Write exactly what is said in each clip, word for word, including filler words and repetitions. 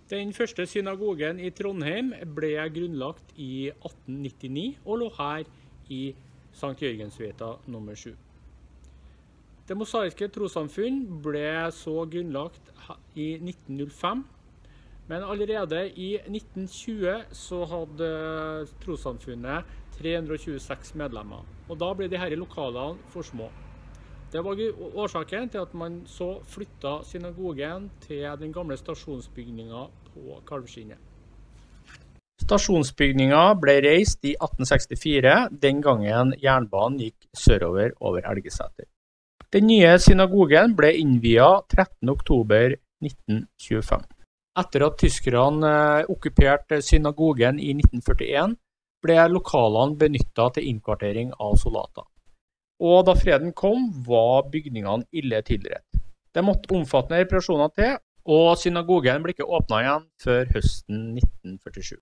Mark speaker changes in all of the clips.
Speaker 1: Den første synagogen i Trondheim ble grunnlagt i atten nittini og lå her i Sankt Jørgensveita nummer sju. Det mosaiske trossamfunn ble så grunnlagt i nitten null fem, men allerede i nitten tjue så hadde trossamfunnet tre hundre og tjueseks medlemmer, og da ble disse lokalene for små. Det var årsaken til at man så flyttet synagogen til den gamle stasjonsbygningen på Kalvskinnet. Stasjonsbygningen ble reist i atten sekstifire, den gangen jernbanen gikk sørover over Elgeseter. Den nye synagogen ble innviet trettende oktober nitten tjuefem. Etter at tyskerne okkuperte synagogen i nitten førtien, ble lokalene benyttet til innkvartering av soldater. Og da freden kom, var bygningene ille tilrett. Det måtte omfattende reparasjoner til, og synagogen ble ikke åpnet igjen før høsten nitten førtisju.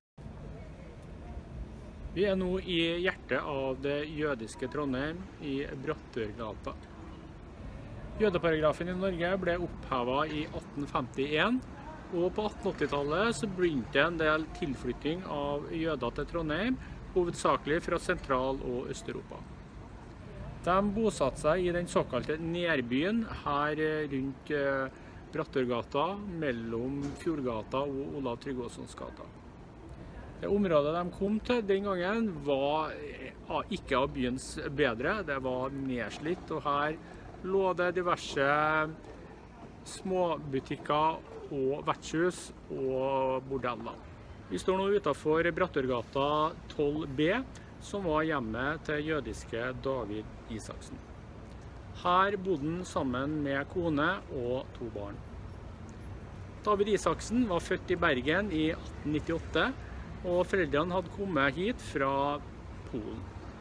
Speaker 1: Vi er nå i hjertet av det jødiske Trondheim, i Brattørgata. Jødeparagrafen i Norge ble opphevet i atten femtien, og på atten åtti-tallet så begynte en del tilflytting av jøder til Trondheim, hovedsakelig fra Sentral- og Østeuropa. De bosatte seg i den såkalte Nærbyen her rundt Brattørgata, mellom Fjordgata og Olav Tryggvasons gata. Det området de kom til den gangen var ikke av byens bedre, det var nedslitt, og her lå det diverse småbutikker og vertshus og bordeller. Vi står nå utenfor Brattørgata tolv B, som var hjemmet til jødiske David Isaksen. Her bodde han sammen med kone og to barn. David Isaksen var født i Bergen i atten nittiåtte, og foreldrene hadde kommet hit fra Polen.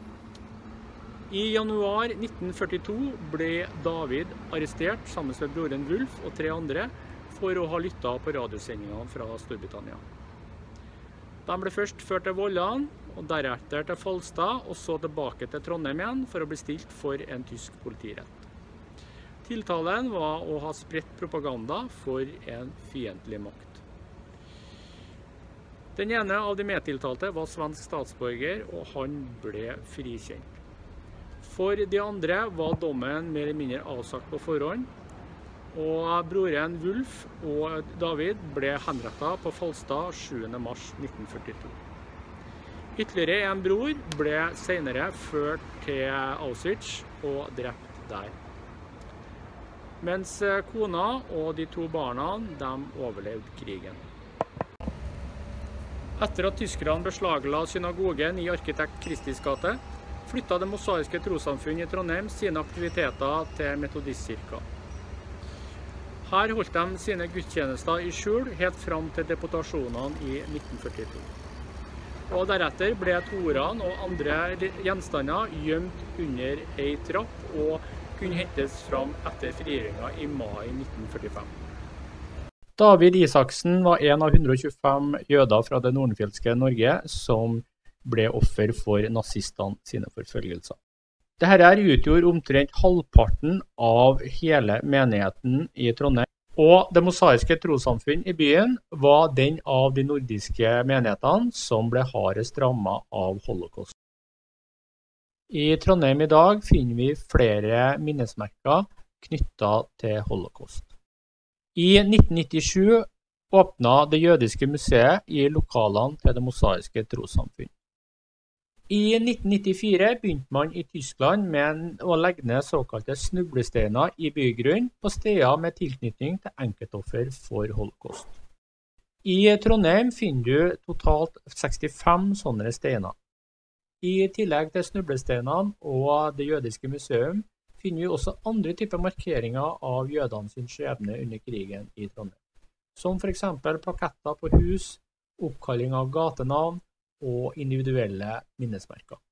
Speaker 1: I januar nitten førtito ble David arrestert sammen med broren Wulf og tre andre for å ha lyttet på radiosendingene fra Storbritannia. De ble først ført til Vollan, og deretter til Falstad, og så tilbake til Trondheim igjen for å bli stilt for en tysk politirett. Tiltalen var å ha spredt propaganda for en fiendtlig makt. Den ene av de medtiltalte var svensk statsborger, og han ble frikjent. For de andre var dommen mer eller mindre avsagt på forhånd, og broren Wulf og David ble henrettet på Falstad sjuende mars nitten førtito. Ytterligere en bror ble senere ført til Auschwitz og drept der. Mens kona og de to barna de overlevde krigen. Etter at tyskerne beslagla synagogen i arkitekt Kristis gate, flyttet det mosaiske trossamfunn i Trondheim sine aktiviteter til metodistkirka. Her holdt de sine gudstjenester i skjul helt fram til deportasjonene i nitten førtito. Og deretter ble torene og andre gjenstander gjemt under ei trapp og kunne hentes fram etter frigjøringen i mai nitten førtifem. David Isaksen var en av hundre og tjuefem jøder fra det nordenfjelske Norge som ble offer for nazistene sine forfølgelser. Dette utgjorde omtrent halvparten av hele menigheten i Trondheim, og det mosaiske trossamfunn i byen var den av de nordiske menighetene som ble hardest rammet av holocaust. I Trondheim i dag finner vi flere minnesmerker knyttet til holocaust. I nitten nittisju åpnet det jødiske museet i lokalene til det mosaiske trossamfunn. I nitten nittifire begynte man i Tyskland med å legge ned såkalte snublesteiner i bygrunnen på steder med tilknytning til enkeltoffer for holocaust. I Trondheim finner du totalt sekstifem sånne steiner. I tillegg til snublesteinene og det jødiske museum finner vi også andre typer markeringer av jødene sin skjebne under krigen i Trondheim, som for eksempel plaketter på hus, oppkalling av gatenavn og individuelle minnesmerker.